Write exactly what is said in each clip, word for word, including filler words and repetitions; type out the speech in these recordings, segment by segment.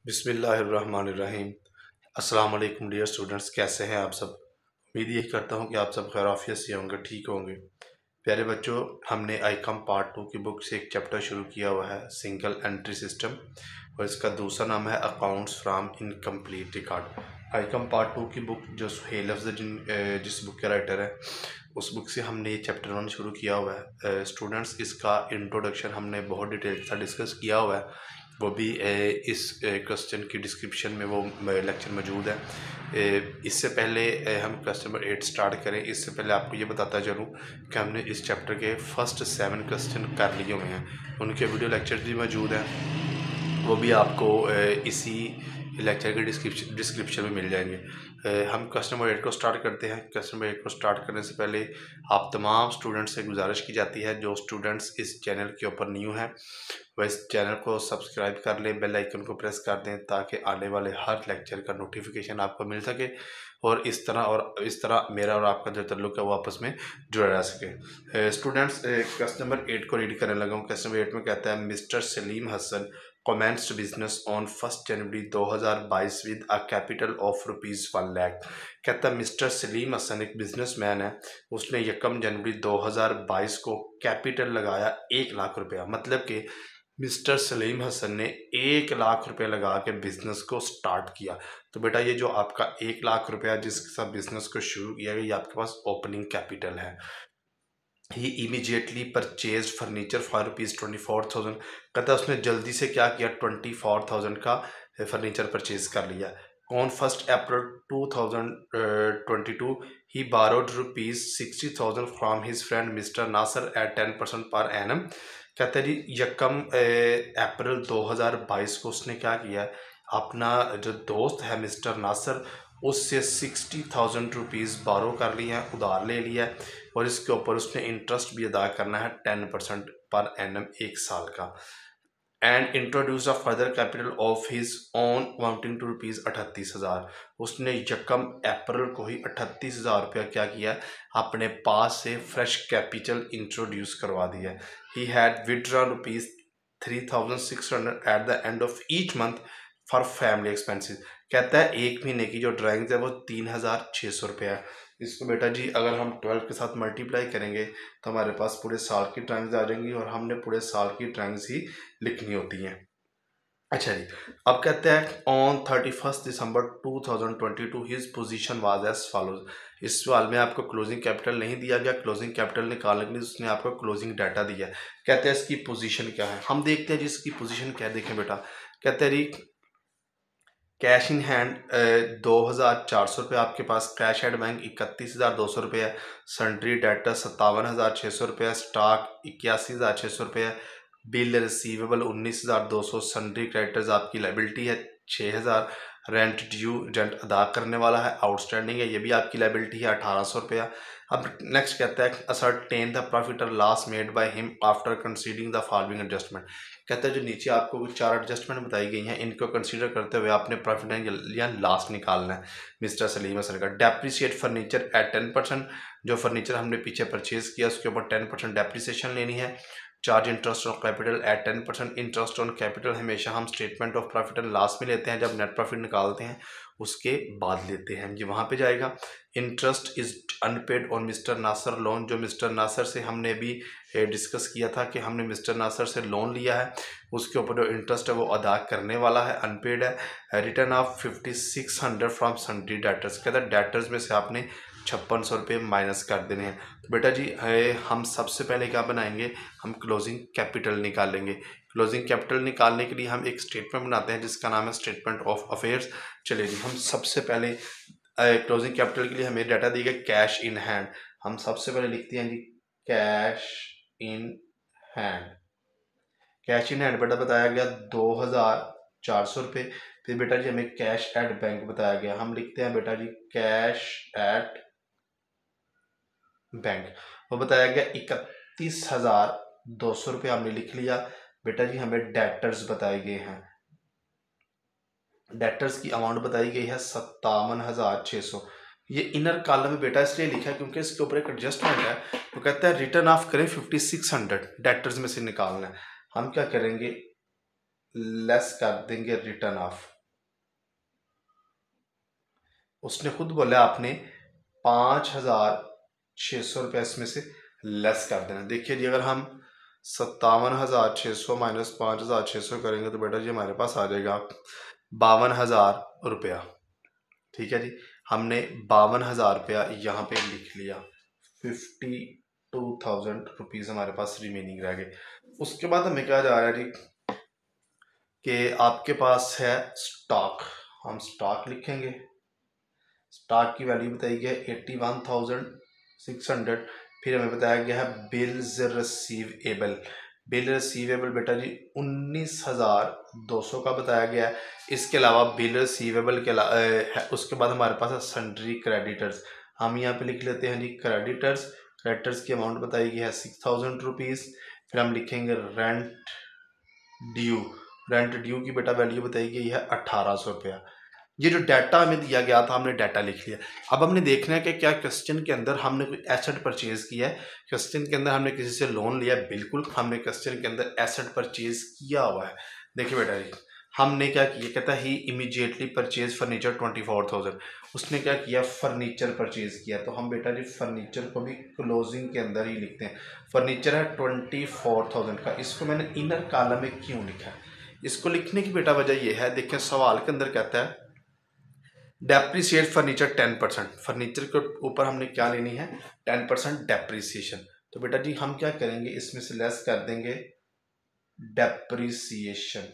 बिस्मिल्लाहिर्रहमानिर्रहीम। अस्सलाम वालेकुम डियर स्टूडेंट्स, कैसे हैं आप सब। उम्मीद यही करता हूं कि आप सब खैर आफियत से होंगे, ठीक होंगे। प्यारे बच्चों, हमने आईकम पार्ट टू की बुक से एक चैप्टर शुरू किया हुआ है, सिंगल एंट्री सिस्टम, और इसका दूसरा नाम है अकाउंट्स फ्राम इनकम्प्लीट रिकॉर्ड। आईकम पार्ट टू की बुक जो सुहेल अफजल जिन जिस बुक के राइटर है, उस बुक से हमने ये चैप्टर वन शुरू किया हुआ है। स्टूडेंट्स, इसका इंट्रोडक्शन हमने बहुत डिटेल के साथ डिस्कस किया हुआ है, वो भी ए, इस क्वेश्चन की डिस्क्रिप्शन में वो लेक्चर मौजूद है। ए, इससे पहले ए, हम क्वेश्चन नंबर एट स्टार्ट करें, इससे पहले आपको ये बताता चलूँ कि हमने इस चैप्टर के फर्स्ट सेवन क्वेश्चन कर लिए हुए हैं। उनके वीडियो लेक्चर भी मौजूद हैं, वो भी आपको ए, इसी लेक्चर के डिस्क्रिप्शन डिस्क्रिप्शन में मिल जाएंगे। हम क्वेश्चन नंबर एट को स्टार्ट करते हैं। क्वेश्चन नंबर एट को स्टार्ट करने से पहले आप तमाम स्टूडेंट्स से गुजारिश की जाती है, जो स्टूडेंट्स इस चैनल के ऊपर न्यू हैं वह इस चैनल को सब्सक्राइब कर लें, बेल आइकन को प्रेस कर दें, ताकि आने वाले हर लेक्चर का नोटिफिकेशन आपको मिल सके और इस तरह और इस तरह मेरा और आपका जो ताल्लुक है वो आपस में जुड़ा रह सके। स्टूडेंट्स, क्वेश्चन नंबर एट को रीड करने लगा हूँ। क्वेश्चन नंबर एट में कहता है, mister Salim Hasan commenced business on first January दो हज़ार बाईस with a capital of rupees one lakh. कहता है मिस्टर सलीम हसन एक बिजनेसमैन है, उसने यकम जनवरी दो हज़ार बाईस को कैपिटल लगाया एक लाख रुपया। मतलब कि मिस्टर सलीम हसन ने एक लाख रुपया लगा के बिजनेस को स्टार्ट किया। तो बेटा, ये जो आपका एक लाख रुपया जिसके साथ बिजनेस को शुरू किया गया, ये आपके पास ओपनिंग कैपिटल है। He immediately purchase furniture for rupees twenty four thousand. कहता है उसने जल्दी से क्या किया, ट्वेंटी फोर थाउजेंड का फर्नीचर परचेज कर लिया। On first April two thousand twenty two he borrowed rupees sixty thousand from his friend mister Nasir at ten percent per annum. कहते हैं जी, यकम अप्रैल दो हज़ार बाईस को उसने क्या किया, अपना जो दोस्त है मिस्टर नासर, उससे सिक्सटी थाउजेंड रुपीज़ बारो कर लिया है, उधार ले लिया है, और इसके ऊपर उसने इंटरेस्ट भी अदा करना है टेन परसेंट पर एनम एक साल का। And introduce a further capital of his own amounting to rupees अठतीस हज़ार। उसने यकम अप्रैल को ही अठतीस हज़ार रुपया क्या किया, अपने पास से फ्रेश कैपिटल इंट्रोड्यूस करवा दिया। He had withdraw rupees three thousand six hundred at the end of each month for family expenses. कहता है एक महीने की जो ड्राइंग्स है वो तीन हज़ार छः सौ रुपया है। इसको बेटा जी अगर हम ट्वेल्व के साथ मल्टीप्लाई करेंगे तो हमारे पास पूरे साल की ड्राइंग्स आ जाएंगी, और हमने पूरे साल की ड्राइंग्स ही लिखनी होती हैं। अच्छा जी, अब कहते हैं on thirty first December two thousand twenty two his position was as follows. इस सवाल में आपको क्लोजिंग कैपिटल नहीं दिया गया, क्लोजिंग कैपिटल निकालने के लिए उसने आपको क्लोजिंग डाटा दिया। कहते हैं इसकी पोजीशन क्या है, हम देखते हैं जी इसकी पोजीशन क्या है। देखें बेटा, कहते हैं जी कैश इन हैंड दो हज़ार चार सौ रुपये आपके पास, कैश एट बैंक इकतीस हज़ार दो सौ रुपये है, सन्ड्री डेटर सत्तावन हज़ार छः सौ रुपये, स्टॉक इक्यासी हज़ार छः सौ रुपये है, बिल रिसीवेबल उन्नीस हज़ार दो सौ, सन्ड्री क्रेडिटर्स आपकी लाइबिलिटी है छः हज़ार, रेंट ड्यू रेंट अदा करने वाला है आउटस्टैंडिंग है, ये भी आपकी लाइबिलिटी है अठारह सौ रुपया। अब नेक्स्ट कहता है असर्टेन द प्रॉफिट और loss made by him after considering the following adjustment. कहता है जो नीचे आपको कुछ चार एडजस्टमेंट बताई गई हैं, इनको कंसीडर करते हुए आपने प्रॉफिट एंड या लॉस निकालना है मिस्टर सलीम हसन का। Depreciate furniture at ten percent, जो फर्नीचर हमने पीछे परचेज किया उसके ऊपर टेन परसेंट डेप्रिसिएशन लेनी है। Charge interest on capital at ten percent. Interest on capital हमेशा हम statement of profit and loss में लेते हैं, जब नेट प्रॉफिट निकालते हैं उसके बाद लेते हैं, ये वहाँ पे जाएगा। Interest is unpaid on mister Nasir loan, जो मिस्टर नासर से हमने भी डिस्कस किया था कि हमने मिस्टर नासर से लोन लिया है, उसके ऊपर जो इंटरेस्ट है वो अदा करने वाला है, अनपेड है। Return of fifty six hundred from sundry debtors. कहता है डेटर्स में से आपने छप्पन सौ रुपये माइनस कर देने हैं। तो बेटा जी है, हम सबसे पहले क्या बनाएंगे, हम क्लोजिंग कैपिटल निकालेंगे। क्लोजिंग कैपिटल निकालने के लिए हम एक स्टेटमेंट बनाते हैं जिसका नाम है स्टेटमेंट ऑफ अफेयर्स। चलिए जी, हम सबसे पहले क्लोजिंग कैपिटल के लिए हमें डाटा दिया गया कैश इन हैंड। हम सबसे पहले लिखते हैं जी cash in hand. Cash in hand बेटा बताया गया दो हज़ार चार सौ रुपये। फिर बेटा जी हमें कैश एट बैंक बताया गया, हम लिखते हैं बेटा जी कैश एट बैंक, वो बताया गया इकतीस हजार दो सौ रुपये हमने लिख लिया। बेटा जी हमें डेटर्स बताए गए हैं, डेटर्स की अमाउंट बताई गई है सत्तावन हजार छः सौ। ये इनर कॉलम में बेटा इसलिए लिखा है क्योंकि इसके ऊपर एक एडजस्टमेंट है, तो कहता है रिटर्न ऑफ करें फिफ्टी सिक्स हंड्रेड, डेटर्स में से निकालना है। हम क्या करेंगे, लेस कर देंगे रिटर्न ऑफ। उसने खुद बोला आपने पाँच हजार छः सौ रुपये इसमें से लेस कर देना। देखिए जी, अगर हम सत्तावन हजार छः सौ माइनस पाँच हजार छः सौ करेंगे तो बेटा जी हमारे पास आ जाएगा बावन हजार रुपया। ठीक है जी, हमने बावन हजार रुपया यहाँ पे लिख लिया। फिफ्टी टू थाउजेंड रुपीज़ हमारे पास रिमेनिंग रह गए। उसके बाद हमें क्या जा रहा है जी कि आपके पास है स्टॉक। हम स्टॉक लिखेंगे। स्टॉक की वैल्यू बताई गई है eighty one thousand six hundred. फिर हमें बताया गया है बिल्स रिसीवेबल। बिल रिसीवेबल बेटा जी उन्नीस हजार दो सौ का बताया गया है। इसके अलावा बिल रिसीवेबल के अलावा उसके बाद हमारे पास है सन्ड्री क्रेडिटर्स। हम यहाँ पे लिख लेते हैं जी क्रेडिटर्स। क्रेडिटर्स की अमाउंट बताई गई है सिक्स थाउजेंड रुपीज़। फिर हम लिखेंगे रेंट ड्यू। रेंट ड्यू की बेटा वैल्यू बताई गई है अट्ठारह सौ रुपया। ये जो डाटा हमें दिया गया था हमने डाटा लिख लिया। अब हमने देखना है कि क्या क्वेश्चन के अंदर हमने कोई एसेट परचेज किया है। क्वेश्चन के अंदर हमने किसी से लोन लिया है, बिल्कुल हमने क्वेश्चन के अंदर एसेट परचेज किया हुआ है। देखिए बेटा जी, हमने क्या किया, कहता he immediately purchase furniture twenty four thousand. उसने क्या किया, फर्नीचर परचेज किया। तो हम बेटा जी फर्नीचर को भी क्लोजिंग के अंदर ही लिखते हैं। फर्नीचर है ट्वेंटी फोर थाउजेंड का। इसको मैंने इनर कॉलम में क्यों लिखा है, इसको लिखने की बेटा वजह यह है, देखिए सवाल के अंदर कहता है depreciate furniture ten percent. Furniture के ऊपर हमने क्या लेनी है, टेन परसेंट डेप्रीसिएशन। तो बेटा जी हम क्या करेंगे, इसमें से लेस कर देंगे डेप्रीसिएशन।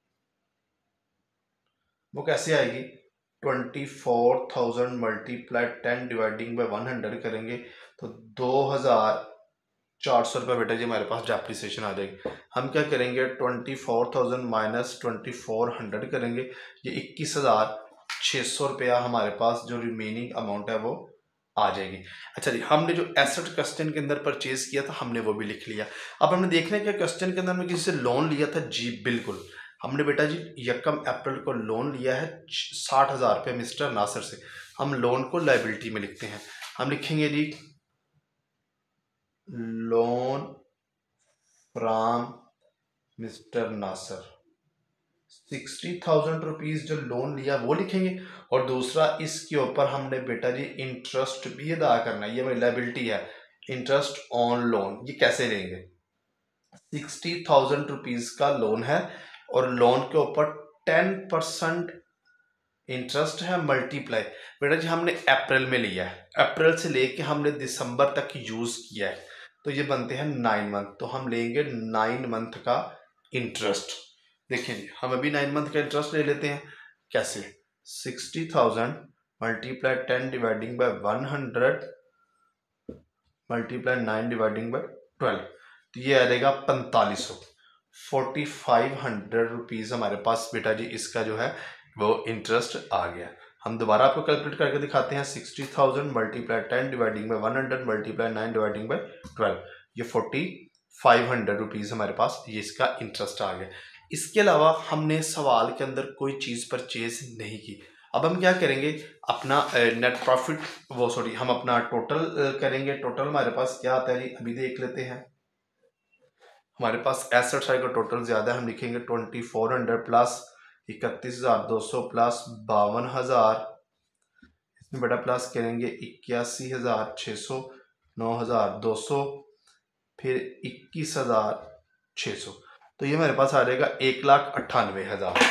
वो कैसे आएगी, twenty four thousand multiply ten dividing by one hundred करेंगे तो दो हजार चार सौ रुपये बेटा जी हमारे पास डेप्रीसिएशन आ जाएगी। हम क्या करेंगे, twenty four thousand minus twenty four hundred करेंगे, ये इक्कीस हजार छः सौ रुपया हमारे पास जो रिमेनिंग अमाउंट है वो आ जाएगी। अच्छा जी, हमने जो एसेट क्वेश्चन के अंदर परचेज किया था हमने वो भी लिख लिया। अब हमने देखना है कि क्वेश्चन के अंदर हमने किसी से लोन लिया था। जी बिल्कुल, हमने बेटा जी यकम अप्रैल को लोन लिया है साठ हजार रुपये मिस्टर नासिर से। हम लोन को लाइबिलिटी में लिखते हैं। हम लिखेंगे जी loan from mister Nasir. Sixty thousand rupees जो लोन लिया वो लिखेंगे, और दूसरा इसके ऊपर हमने बेटा जी इंटरेस्ट भी अदा करना है। ये मेरी लायबिलिटी है, इंटरेस्ट ऑन लोन। ये कैसे लेंगे, सिक्सटी थाउजेंड रुपीज का लोन है और लोन के ऊपर टेन परसेंट इंटरेस्ट है मल्टीप्लाई। बेटा जी हमने अप्रैल में लिया है, अप्रैल से लेके हमने दिसंबर तक यूज किया है, तो ये बनते हैं नाइन मंथ। तो हम लेंगे नाइन मंथ का इंटरेस्ट। देखिए जी, हम अभी नाइन मंथ का इंटरेस्ट ले लेते हैं। कैसे, sixty thousand multiply ten dividing by one hundred multiply nine dividing by twelve, तो ये आ जाएगा पैंतालीस सौ। फोर्टी फाइव हंड्रेड रुपीज हमारे पास बेटा जी इसका जो है वो इंटरेस्ट आ गया। हम दोबारा आपको कैलकुलेट करके दिखाते हैं। Sixty thousand multiply ten dividing by one hundred multiply nine dividing by twelve, ये फोर्टी फाइव हंड्रेड रुपीज हमारे पास ये इसका इंटरेस्ट आ गया। इसके अलावा हमने सवाल के अंदर कोई चीज़ परचेज नहीं की। अब हम क्या करेंगे, अपना नेट प्रॉफिट वो सॉरी हम अपना टोटल करेंगे। टोटल हमारे पास क्या आता है, अभी देख लेते हैं। हमारे पास एसेट साइड का टोटल ज़्यादा है, हम लिखेंगे ट्वेंटी फोर हंड्रेड प्लस इकतीस हज़ार दो सौ प्लस बावन हज़ार, इसमें बड़ा प्लस करेंगे इक्यासी हज़ार छः सौ, नौ हज़ार दो सौ, फिर इक्कीस हज़ार छः सौ। तो ये हमारे पास आ जाएगा एक लाख अट्ठानवे हज़ार।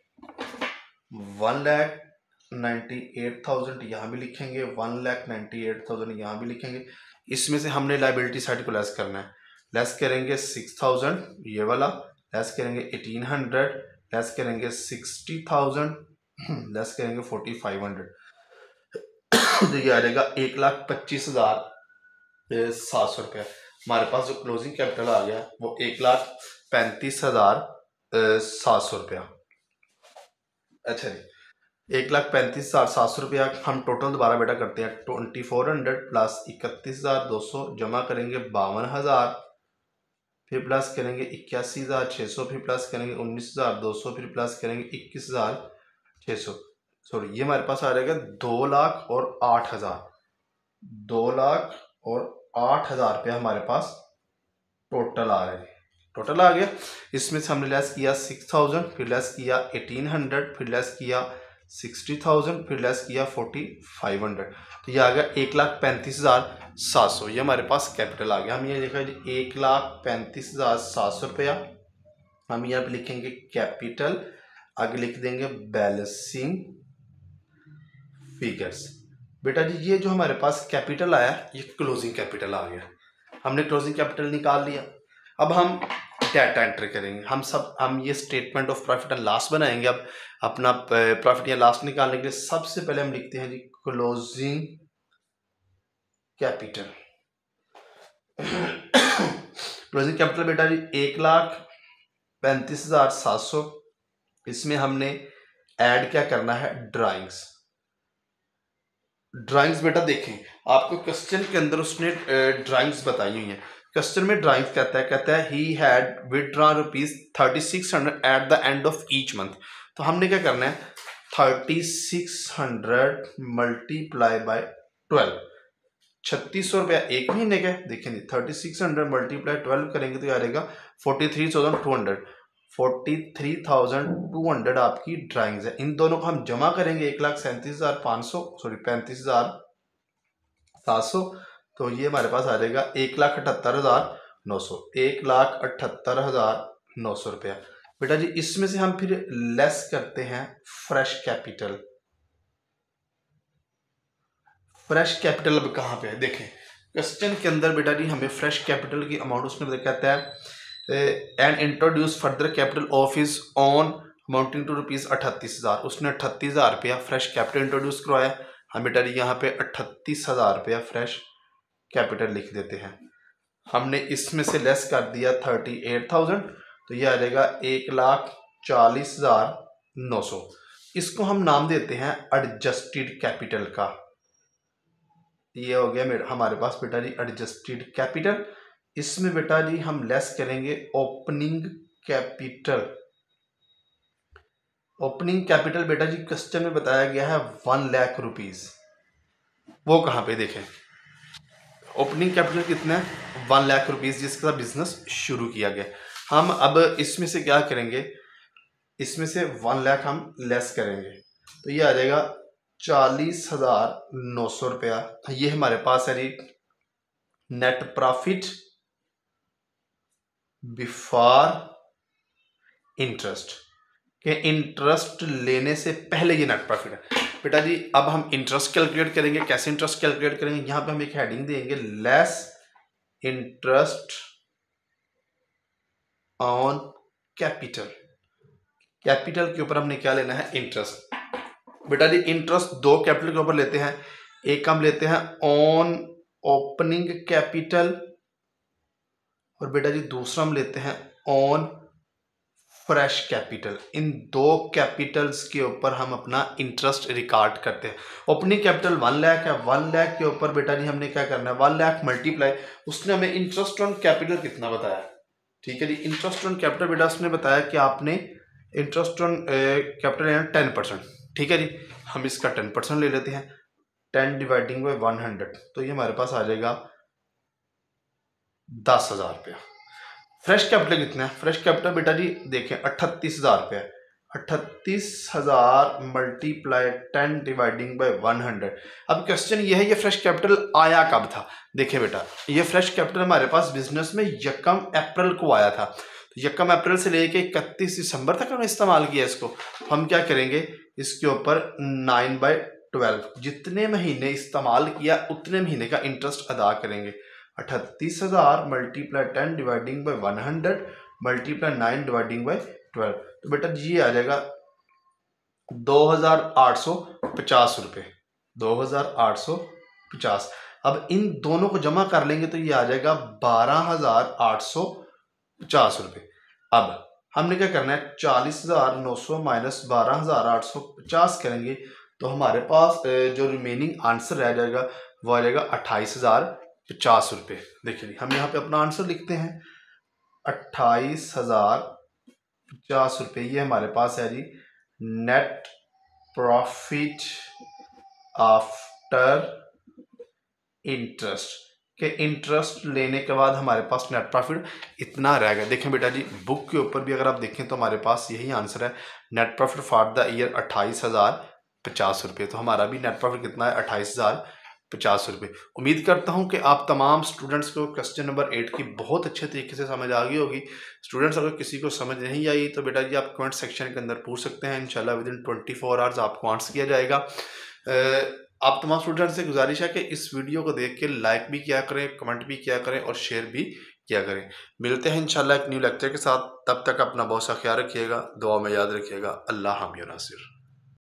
One lakh ninety eight thousand यहाँ भी लिखेंगे, one lakh ninety eight thousand यहाँ भी लिखेंगे। इसमें से हमने लाइबिलिटी साइड को लेस करना है। लेस करेंगे सिक्स थाउजेंड ये वाला, लेस करेंगे एटीन हंड्रेड, लेस करेंगे सिक्सटी थाउजेंड, लेस करेंगे फोर्टी फाइव हंड्रेड। तो ये आ जाएगा एक लाख पच्चीस हज़ार सात सौ रुपया। हमारे पास जो क्लोजिंग कैपिटल आ गया वो एक लाख पैंतीस हज़ार सात सौ रुपया। अच्छा जी, एक लाख पैंतीस हज़ार सात सौ रुपया हम टोटल दोबारा बेटा करते हैं। ट्वेंटी फोर हंड्रेड प्लस इकतीस हज़ार दो सौ जमा करेंगे बावन हज़ार, फिर प्लस करेंगे इक्यासी हज़ार छः सौ, फिर प्लस करेंगे उन्नीस हज़ार दो सौ, फिर प्लस करेंगे इक्कीस हज़ार छः सौ। सॉरी, ये हमारे पास आ जाएगा दो लाख और आठ हज़ार। दो लाख और आठ हज़ार रुपया हमारे पास टोटल आ रहा है। टोटल आ गया। इसमें से हमने लेस किया सिक्स थाउजेंड, फिर लेस किया एटीन हंड्रेड, फिर लेस किया सिक्सटी थाउजेंड, फिर लेस किया फोर्टी फाइव हंड्रेड। तो ये आ गया एक लाख पैंतीस हज़ार सात सौ। ये हमारे पास कैपिटल आ गया। हम ये लिखा जी एक लाख पैंतीस हज़ार सात सौ रुपया। हम यहाँ पे लिखेंगे कैपिटल, आगे लिख देंगे बैलेंसिंग फिगर्स। बेटा जी ये जो हमारे पास कैपिटल आया ये क्लोजिंग कैपिटल आ गया। हमने क्लोजिंग कैपिटल निकाल लिया। अब हम डाटा एंट्री करेंगे। हम सब हम ये statement of profit and loss बनाएंगे। अब अपना प्रॉफिट या लॉस निकालने के लिए सबसे पहले हम लिखते हैं जी क्लोजिंग कैपिटल। क्लोजिंग कैपिटल बेटा जी एक लाख पैंतीस हजार सात सौ। इसमें हमने ऐड क्या करना है, ड्राइंग्स। ड्राइंग्स बेटा देखें आपको क्वेश्चन के अंदर उसने ड्राइंग्स बताई हुई हैं। क्वेश्चन में ड्राइंग्स कहता है कहता है he had withdrawn rupees thirty six hundred at the end of each month. तो हमने क्या करना है, thirty six hundred multiply by twelve, छत्तीस सौ रुपया एक महीने का। देखेंगे thirty six hundred multiply twelve करेंगे तो ये आ जाएगा forty three thousand two hundred. Forty three thousand two hundred आपकी ड्राइंग्स है। इन दोनों को हम जमा करेंगे एक लाख सैंतीस हजार पाँच सौ सॉरी पैंतीस हजार सात सौ। तो ये हमारे पास आ जाएगा एक लाख अठहत्तर हजार नौ सौ। एक लाख अठहत्तर हजार नौ सौ रुपया। बेटा जी इसमें से हम फिर लेस करते हैं फ्रेश कैपिटल। फ्रेश कैपिटल अब कहाँ पे है, देखें क्वेश्चन के अंदर बेटा जी हमें फ्रेश कैपिटल की अमाउंट उसने कहता है and introduce further capital of his own amounting to rupees अठतीस हजार। उसने अठतीस हजार रुपया फ्रेश कैपिटल इंट्रोड्यूस करवाया। हम बेटा जी यहाँ पे अठतीस हजार रुपया फ्रेश कैपिटल लिख देते हैं। हमने इसमें से लेस कर दिया थर्टी एट थाउजेंड, तो ये आ जाएगा एक लाख चालीस हजार नौ सौ। इसको हम नाम देते हैं एडजस्टेड कैपिटल का। ये हो गया मेरा हमारे पास बेटा जी एडजस्टेड कैपिटल। इसमें बेटा जी हम लेस करेंगे ओपनिंग कैपिटल। ओपनिंग कैपिटल बेटा जी क्वेश्चन में बताया गया है वन लाख रुपीज। वो कहां पे देखें, ओपनिंग कैपिटल कितना है, वन लाख रुपीज जिसके साथ बिजनेस शुरू किया गया। हम अब इसमें से क्या करेंगे, इसमें से वन लाख हम लेस करेंगे तो ये आ जाएगा चालीस हजार नौ सौ रुपया। ये हमारे पास है जी नेट प्रॉफिट बिफोर इंटरेस्ट के, इंटरेस्ट लेने से पहले ये नेट प्रॉफिट है। बेटा जी अब हम इंटरेस्ट कैलकुलेट करेंगे। कैसे इंटरेस्ट कैलकुलेट करेंगे, यहां पे हम एक हेडिंग देंगे less interest on capital. Capital के ऊपर हमने क्या लेना है, इंटरेस्ट। बेटा जी इंटरेस्ट दो कैपिटल के ऊपर लेते हैं। एक हम लेते हैं ऑन ओपनिंग कैपिटल और बेटा जी दूसरा हम लेते हैं ऑन फ्रेश कैपिटल। इन दो कैपिटल्स के ऊपर हम अपना इंटरेस्ट रिकॉर्ड करते हैं। ओपनिंग कैपिटल वन लाख है, वन लाख के ऊपर बेटा जी हमने क्या करना है, वन लाख मल्टीप्लाई, उसने हमें इंटरेस्ट ऑन कैपिटल कितना बताया। ठीक है जी, इंटरेस्ट ऑन कैपिटल बेटा उसने बताया कि आपने इंटरेस्ट ऑन कैपिटल लेना टेन परसेंट। ठीक है जी, हम इसका टेन परसेंट ले लेते हैं। Ten dividing by one hundred, तो ये हमारे पास आ जाएगा दस हजार रुपया। फ्रेश कैपिटल कितना है, फ्रेश कैपिटल बेटा जी देखें अट्ठतीस हजार रुपया। अट्ठतीस हजार multiply ten dividing by one hundred. अब क्वेश्चन ये है ये फ्रेश कैपिटल आया कब था। देखें बेटा ये फ्रेश कैपिटल हमारे पास बिजनेस में यकम अप्रैल को आया था। तो यकम अप्रैल से लेके इकतीस दिसंबर तक हमने इस्तेमाल किया इसको। हम क्या करेंगे, इसके ऊपर नाइन बाई ट्वेल्व, जितने महीने इस्तेमाल किया उतने महीने का इंटरेस्ट अदा करेंगे। अठतीस हजार multiply ten dividing by one hundred multiply nine dividing by twelve, तो बेटा जी आ जाएगा दो हजार आठ सौ पचास रुपये। दो हजार आठ सौ पचास। अब इन दोनों को जमा कर लेंगे तो ये आ जाएगा बारह हजार आठ सौ पचास रुपये। अब हमने क्या करना है, चालीस हजार नौ सौ माइनस बारह हजार आठ सौ पचास करेंगे तो हमारे पास जो रिमेनिंग आंसर रह जाएगा वो आ जाएगा अट्ठाईस हजार पचास रुपये। देखिए हम यहाँ पे अपना आंसर लिखते हैं अट्ठाईस हजार पचास रुपये। ये हमारे पास है जी नेट प्रॉफिट आफ्टर इंटरेस्ट। कि इंटरेस्ट लेने के बाद हमारे पास नेट प्रॉफिट इतना रहेगा। देखें बेटा जी, बुक के ऊपर भी अगर आप देखें तो हमारे पास यही आंसर है, net profit for the year अट्ठाईस हज़ार पचास रुपये। तो हमारा भी नेट प्रॉफिट कितना है, अट्ठाईस हज़ार पचास रुपये। उम्मीद करता हूं कि आप तमाम स्टूडेंट्स को क्वेश्चन नंबर एट की बहुत अच्छे तरीके से समझ आ गई होगी। स्टूडेंट्स अगर किसी को समझ नहीं आई तो बेटा जी आप कमेंट सेक्शन के अंदर पूछ सकते हैं, इंशाल्लाह within twenty four hours आपको आंसर किया जाएगा। आप तमाम स्टूडेंट्स से गुजारिश है कि इस वीडियो को देख के लाइक भी किया करें, कमेंट भी किया करें और शेयर भी किया करें। मिलते हैं इंशाल्लाह एक न्यू लेक्चर के साथ, तब तक अपना बहुत सा ख्याल रखिएगा, दुआ में याद रखिएगा। अल्लाह हामी नासिर।